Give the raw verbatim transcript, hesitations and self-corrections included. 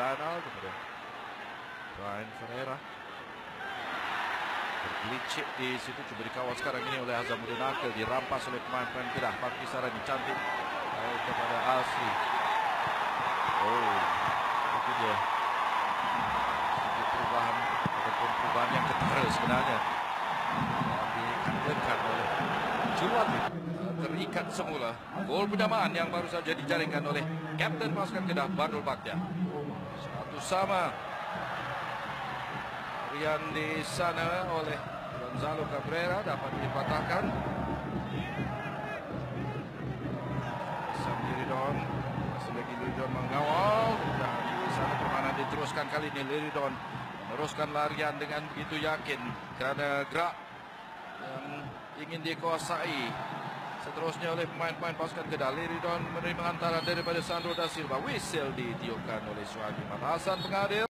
Donald kepada Brian Ferreira. Bergelicik di situ, cuba dikawal sekarang ini oleh Azamuddin Akil, dirampas oleh pemain-pemain Kedah. Fakih Sarani cantik uh, kepada Asri. Oh, itu dia sedikit perubahan ataupun perubahan yang ketara sebenarnya yang dikandalkan oleh Jurulatih. Terikat semula. Gol penyamaan yang baru saja dijaringkan oleh Kapten pasukan Kedah, Badrul Bachtiar. Satu sama. Rian di sana oleh Gonzalo Cabrera dapat dipatahkan. Sam Liridon, masih lagi Liridon mengawal dan di sana permainan diteruskan kali ini. Liridon meneruskan larian dengan begitu yakin kerana gerak yang ingin dikuasai seterusnya oleh pemain-pemain pasukan Kedah. Liridon menerima hantaran daripada Sandro da Silva. Whistle ditiupkan oleh Suhaimi Mat Hassan pengadil.